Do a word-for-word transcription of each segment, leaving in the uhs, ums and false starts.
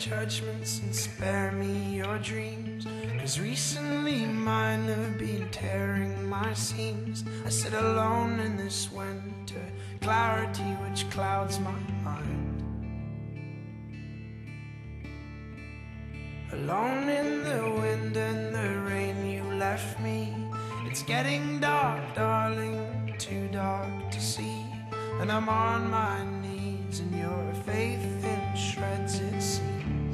judgments and spare me your dreams, 'cause recently mine have been tearing my seams. I sit alone in this winter clarity which clouds my mind, alone in the wind and the rain you left me. It's getting dark, darling, too dark to see, and I'm on my knees and your faith in shreds it seems.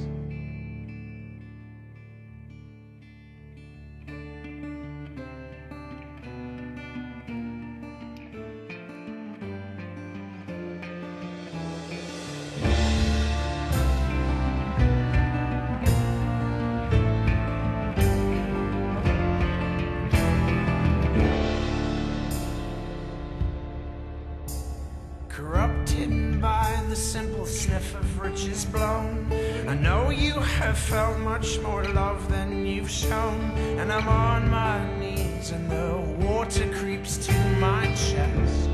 Corrupted by the simple sniff of riches blown, I know you have felt much more love than you've shown, and I'm on my knees and the water creeps to my chest.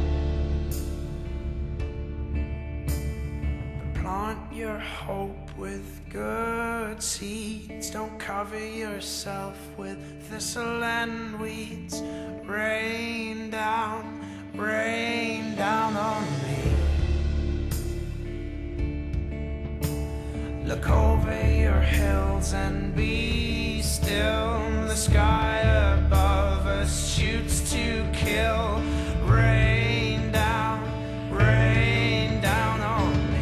But plant your hope with good seeds, don't cover yourself with thistle and weeds. Rain down, rain down on me. Look over your hills and be still. The sky above us shoots to kill. Rain down, rain down on me.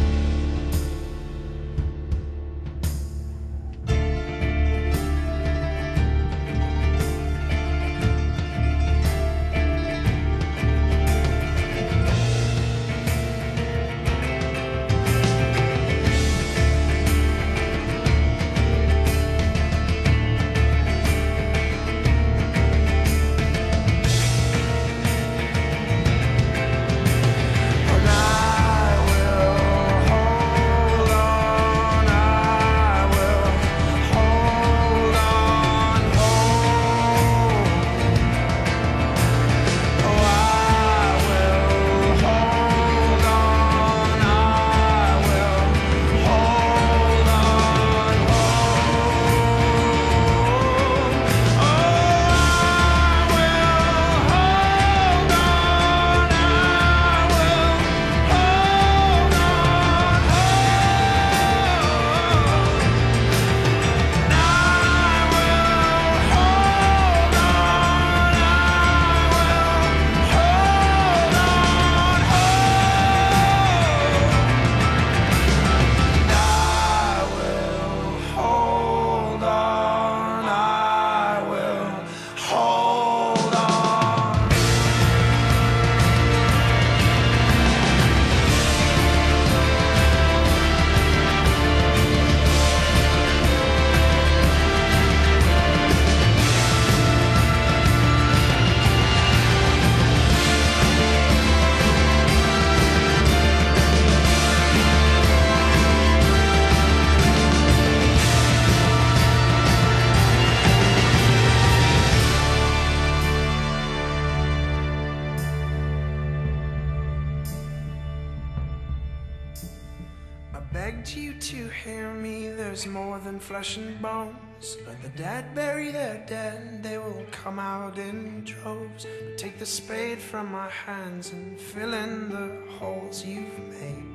Begged you to hear me, there's more than flesh and bones. Let the dead bury their dead, they will come out in droves. But take the spade from my hands and fill in the holes you've made.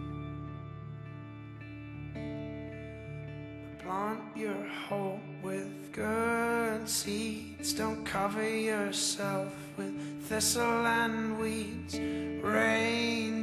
But plant your hope with good seeds, don't cover yourself with thistle and weeds. Rain